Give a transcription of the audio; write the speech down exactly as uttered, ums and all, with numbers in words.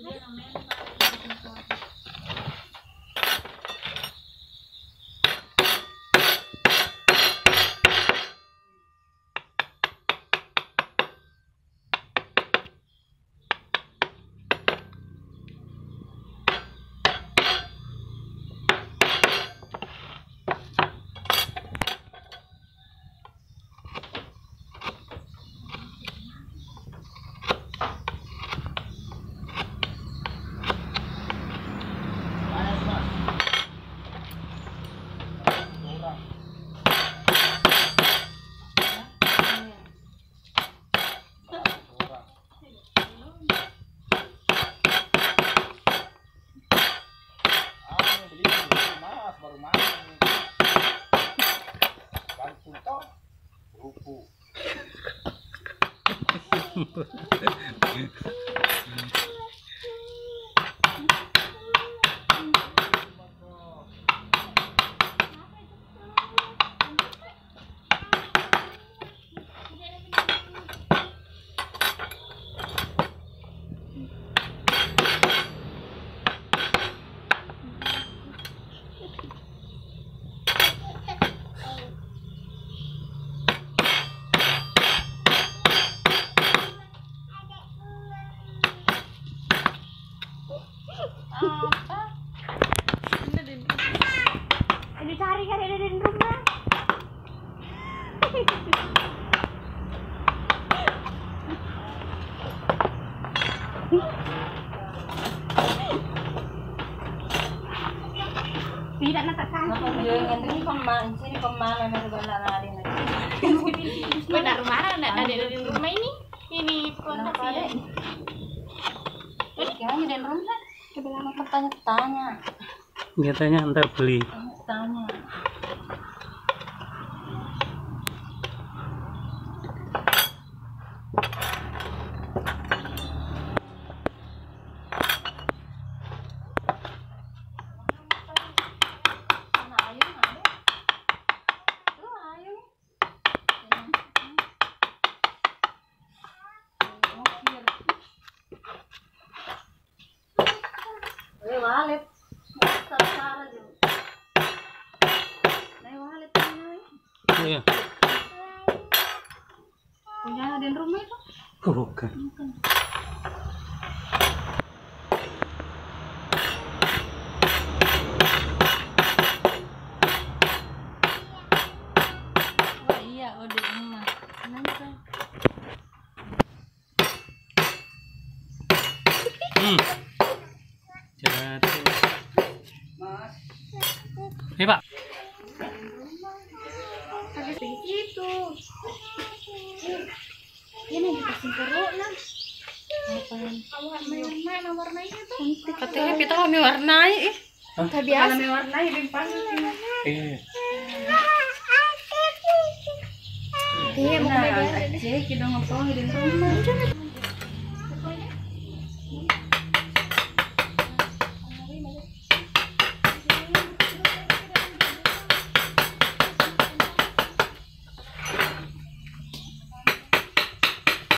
Dicari kan ada di rumah. Tidak nak tak Apa dia yang ini pemain sini pemain yang berbala lari lagi. benar rumah ada ada di rumah ini. Ini pondok ya. Terus kayaknya di rumah sebelah mata tanya-tanya. Dia tanya ntar beli. Tanya. Wallet, sara juga. Nah, wallet ini. Iya. Punya ada di rumah itu? Bukan. Oh iya, oh di rumah. Kenapa? Hmm. Jatuh. Mas. Hei Pak. Habis begitu. Ini dikasih keruk lah. Apaan? Mana warnanya tuh? Katanya kita kami warnai eh. Tak biasa. Kami warnai di panggung ini. Iya. Iya, mau Nah, cek kita ngopong di rumah.